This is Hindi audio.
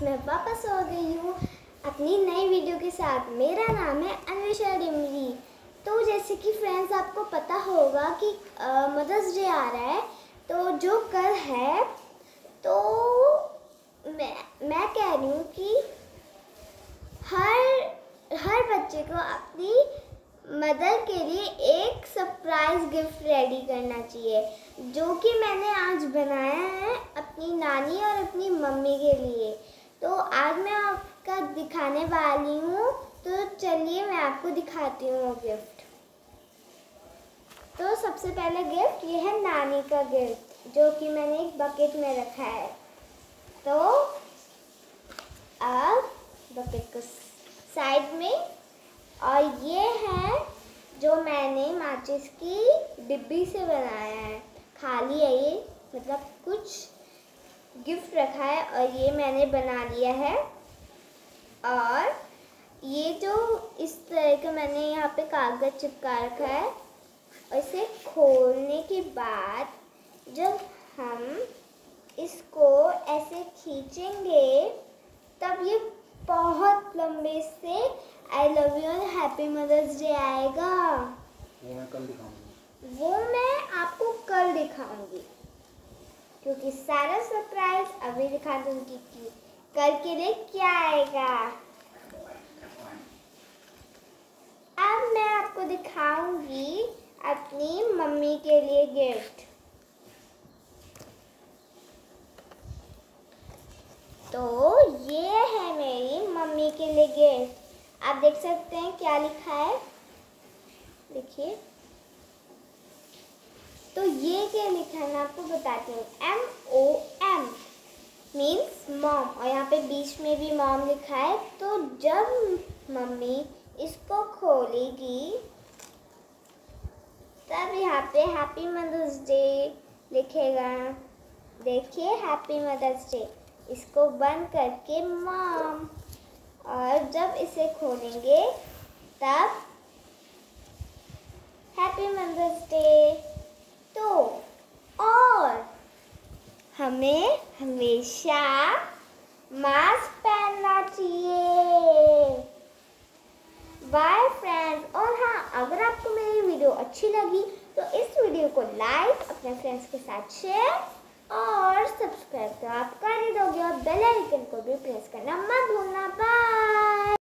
मैं वापस हो गई हूँ अपनी नई वीडियो के साथ। मेरा नाम है अन्वेषा डिमरी। तो जैसे कि फ्रेंड्स आपको पता होगा कि मदर्स डे आ रहा है, तो जो कल है, तो मैं कह रही हूँ कि हर बच्चे को अपनी मदर के लिए एक सरप्राइज गिफ्ट रेडी करना चाहिए, जो कि मैंने आज बनाया है अपनी नानी और अपनी मम्मी के लिए। तो आज मैं आपका दिखाने वाली हूँ, तो चलिए मैं आपको दिखाती हूँ वो गिफ्ट। तो सबसे पहले गिफ्ट ये है नानी का गिफ्ट, जो कि मैंने एक बकेट में रखा है। तो अब बकेट को साइड में, और ये है जो मैंने माचिस की डिब्बी से बनाया है। खाली है ये, मतलब कुछ गिफ्ट रखा है और ये मैंने बना लिया है। और ये जो इस तरह का मैंने यहाँ पे कागज़ चिपका रखा है, और इसे खोलने के बाद जब हम इसको ऐसे खींचेंगे तब ये बहुत लंबे से आई लव यू और हैप्पी मदर्स डे आएगा। वो मैं कल दिखाऊंगी। वो मैं आपको कल दिखाऊंगी, क्योंकि सारा सरप्राइज अभी दिखा दूंगी कि कल के लिए क्या आएगा। अब मैं आपको दिखाऊंगी अपनी मम्मी के लिए गिफ्ट। तो ये है मेरी मम्मी के लिए गिफ्ट। आप देख सकते हैं क्या लिखा है, देखिए। तो ये क्या लिखा है मैं आपको बताती हूँ। MOM मीन्स मॉम, और यहाँ पे बीच में भी मॉम लिखा है। तो जब मम्मी इसको खोलेगी तब यहाँ पे हैप्पी मदर्स डे लिखेगा। देखिए, हैप्पी मदर्स डे। इसको बंद करके मॉम, और जब इसे खोलेंगे तब हैप्पी मदर्स डे। तो और हमें हमेशा मास्क पहनना चाहिए। Bye friends. और हाँ, अगर आपको मेरी वीडियो अच्छी लगी तो इस वीडियो को लाइक, अपने फ्रेंड्स के साथ शेयर और सब्सक्राइब तो आप कर ही दोगे, और बेल आइकन को भी प्रेस करना मत भूलना। बाय।